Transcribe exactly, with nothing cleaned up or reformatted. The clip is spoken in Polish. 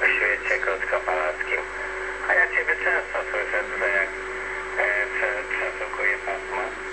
w świecie krótkofalowskim. A ja Ciebie często słyszę tutaj, jak e, prze, przeszukuję pasma.